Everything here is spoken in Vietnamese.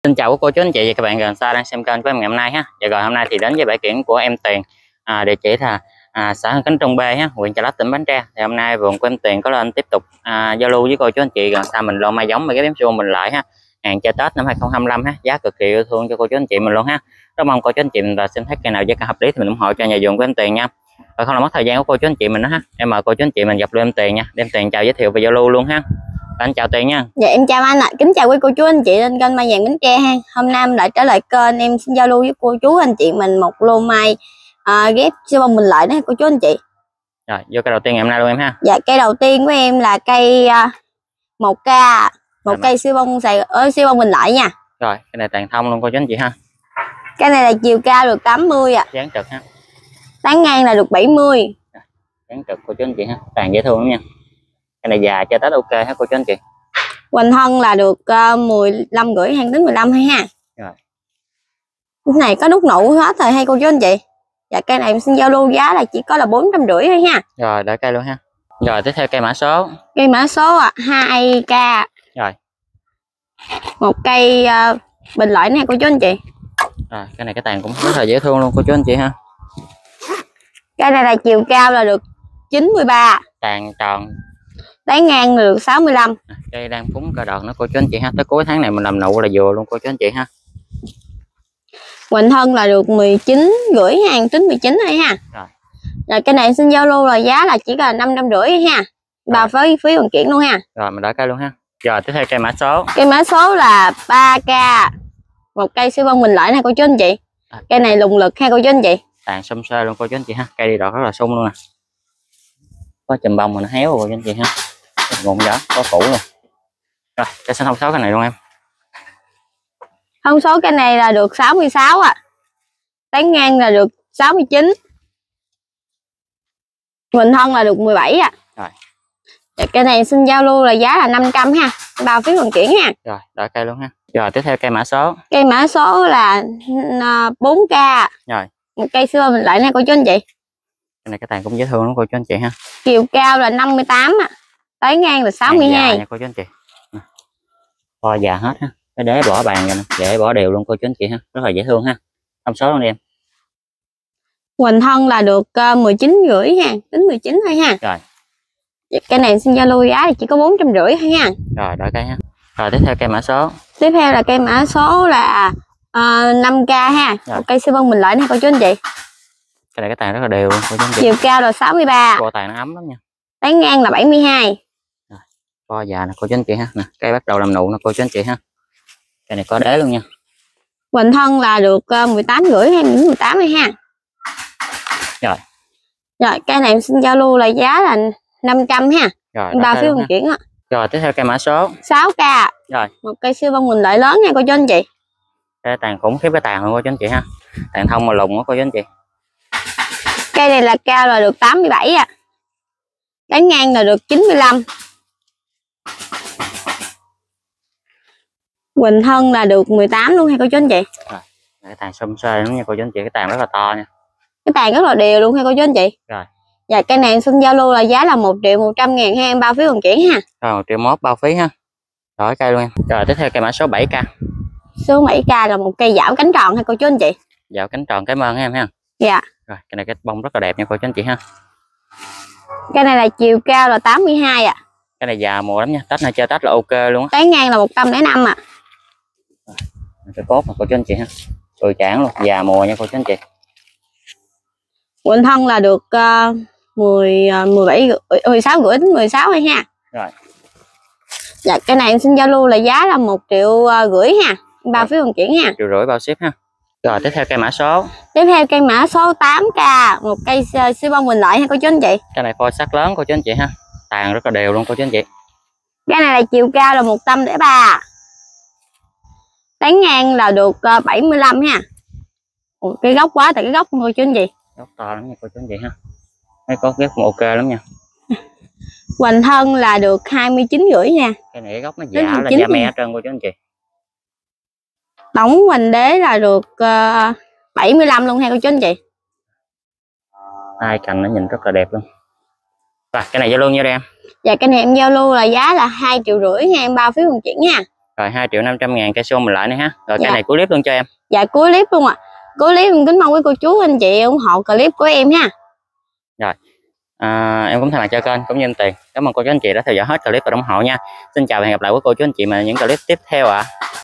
Xin chào cô chú anh chị và các bạn gần xa đang xem kênh của em ngày hôm nay ha. Và rồi hôm nay thì đến với bãi kiển của em Tiền, địa chỉ là xã Hưng Khánh Trung B ha, huyện Chợ Lách, tỉnh Bến Tre. Thì hôm nay vườn của em Tiền có lên tiếp tục giao lưu với cô chú anh chị gần xa mình lô mai giống và ghép xương mình lại ha. Hàng chơi Tết năm 2025 ha, giá cực kỳ yêu thương cho cô chú anh chị mình luôn ha. Rất mong cô chú anh chị mình xem thấy cây nào giá cả hợp lý thì mình ủng hộ cho nhà vườn của em Tiền nha. Và không làm mất thời gian của cô chú anh chị mình nữa ha. Em mời cô chú anh chị mình gặp luôn em Tiền nha. Đem Tiền chào giới thiệu và giao lưu luôn ha. Anh chào Tiền nha. Dạ em chào anh ạ. Kính chào quý cô chú anh chị trên kênh Mai Vàng Bến Tre ha. Hôm nay em lại trở lại kênh, em xin giao lưu với cô chú anh chị mình một lô mai ghép siêu bông mình lại đó cô chú anh chị. Rồi vô cây đầu tiên ngày hôm nay luôn em ha. Dạ cây đầu tiên của em là cây 1K, cây siêu bông siêu bông mình lại nha. Rồi cái này tàn thông luôn cô chú anh chị ha. Cái này là chiều cao được 80 ạ. Dáng trực ha. Tán ngang là được 70. Dáng trực cô chú anh chị ha. Tàn dễ thương lắm nha. Cái này già cho Tết ok ha cô chú anh chị. Hoành thân là được 15 rưỡi hang đến 15 hay ha. Rồi. Cái này có nút nụ hết rồi hay cô chú anh chị. Dạ cây này em xin giao lưu giá là chỉ có là 450 thôi ha. Rồi đợi cây luôn ha. Rồi tiếp theo cây mã số. Cây mã số 2K. Rồi. Một cây bình loại nè cô chú anh chị. Rồi cái này cái tàn cũng rất là dễ thương luôn cô chú anh chị ha. Cây này là chiều cao là được 93. Tàn tròn. Tán ngang là được 65. Cây đang phúng cờ đọt nữa cô chú anh chị ha. Tới cuối tháng này mình làm nụ là vừa luôn cô chú anh chị ha. Hoành thân là được 19 rưỡi hàng tính 19 thôi ha. Rồi cái này xin giao lưu là giá là chỉ là 550 ha. Bà phí vận chuyển luôn ha. Rồi mình đợi cây luôn ha. Rồi tiếp theo cây mã số. Cây mã số là 3K. Một cây siêu bông mình lại nè cô chú anh chị. Cây này lùng lực ha cô chú anh chị. Tàn xum xê luôn cô chú anh chị ha. Cây đi đọt rất là sung luôn nè. Có chùm bông mà nó héo rồi cô chú anh chị ha. Ngọn gió có củ luôn. Rồi cây xin thông số cái này luôn em. Thông số cái này là được 66 ạ. Tán ngang là được 69. Hoành thân là được 17 ạ. Rồi. Cái này xin giao lưu là giá là 500 ha. Bao phí vận chuyển ha. Rồi đợi cây luôn ha. Rồi tiếp theo cây mã số. Cây mã số là 4K. Rồi. Một cây xưa mình lại nè cô chú anh chị. Cái này cái tàn cũng dễ thương lắm cô chú anh chị ha. Chiều cao là 58 ạ. Tới ngang là 62 nha cô chú anh chị. To già hết ha. Cái đế bỏ bàn rồi nè, dễ bỏ đều luôn cô chú anh chị ha. Rất là dễ thương ha. Thông số luôn đi em. Hoành thân là được 19 rưỡi ha, tính 19 thôi ha. Rồi. Cái này xin giao lưu giá thì chỉ có 450 thôi ha. Rồi đợi cây ha. Rồi tiếp theo cây mã số. Tiếp theo là cây mã số là 5K ha. Rồi. Một cây siêu bông mình lại nè cô chú anh chị. Cái này cái tàn rất là đều luôn cô chú anh chị. Chiều cao là 63. Bo tàn nó ấm lắm nha. Tán ngang là 72. Rồi. Bo già nè cô chú anh chị ha. Nè, cây bắt đầu làm nụ nè cô chú anh chị ha. Cây này có đế luôn nha. Hoành thân là được 18 rưỡi hay 18 thôi ha. Rồi. Rồi cây này em xin giao lưu là giá là 500 ha. Rồi. Bao phí vận chuyển á. Rồi tiếp theo cây mã số 6K. Rồi. Một cây siêu bông mình lại lớn nha cô chú anh chị. Cái tàn khủng khiếp cái tàn luôn cô chú anh chị ha. Tàn thông mà lùng đó cô chú anh chị. Cây này là cao là được 87 ạ. Tán ngang là được 95. Hoành thân là được 18 luôn hay cô chú anh chị. Rồi. Cái tàn xum xê lắm nha cô chú anh chị, cái tàn rất là to nha. Cái tàn rất là đều luôn hay cô chú anh chị. Rồi. Dạ cây này em xin giao lưu là giá là 1.100.000 ha, em bao phí vận chuyển ha. Rồi 1.1 bao phí ha. Rồi cây luôn em. Rồi tiếp theo cây mã số 7K. Số 7K là một cây dảo cánh tròn hay cô chú anh chị. Dạo cánh tròn cái mơn em ha. Dạ. Rồi cái này cái bông rất là đẹp nha cô chú anh chị ha. Cây này là chiều cao là 82 ạ. Cái này già mùa lắm nha, Tết này chơi Tết là ok luôn á. Tán ngang là 105 ạ. Cái cốt mà cô chú anh chị ha. Chản luôn, già mùa nha cô chú anh chị. Hoành thân là được 16 rưỡi đến 16 hay ha. Rồi. Dạ cái này em xin giao lưu là giá là 1,5 triệu ha, bao phí vận chuyển ha. 1,5 triệu bao ship ha. Rồi tiếp theo cây mã số. Tiếp theo cây mã số 8K, một cây siêu bông mình lại ha cô chú anh chị. Cái này phôi sắc lớn cô chú anh chị ha. Tàn rất là đều luôn cô chú anh chị. Cái này là chiều cao là 103. Tán ngang là được 75 ha. Ủa, cái gốc quá tại cái gốc cô chú anh chị. Gốc to lắm nha cô chú anh chị ha. Mấy có ghép cũng ok lắm nha. Hoành thân là được 29 rưỡi nha. Cái này cái gốc nó già là da me hết trơn cô chú anh chị. Tổng hoành đế là được 75 luôn ha cô chú anh chị. Hai cành nó nhìn rất là đẹp luôn. Và cái này giao lưu nhiêu đây em? Dạ cái này em giao lưu là giá là 2,5 triệu ha, em bao phí vận chuyển nha. Rồi 2.500.000 cây xô mình lại nữa ha. Rồi Dạ. cái này cuối clip luôn cho em. Dạ cuối clip luôn ạ. Cuối clip em kính mong quý cô chú anh chị ủng hộ clip của em ha. Rồi em cũng thay mặt cho kênh cũng như anh Tiền, cảm ơn cô chú anh chị đã theo dõi hết clip và ủng hộ nha. Xin chào và hẹn gặp lại quý cô chú anh chị mà những clip tiếp theo ạ.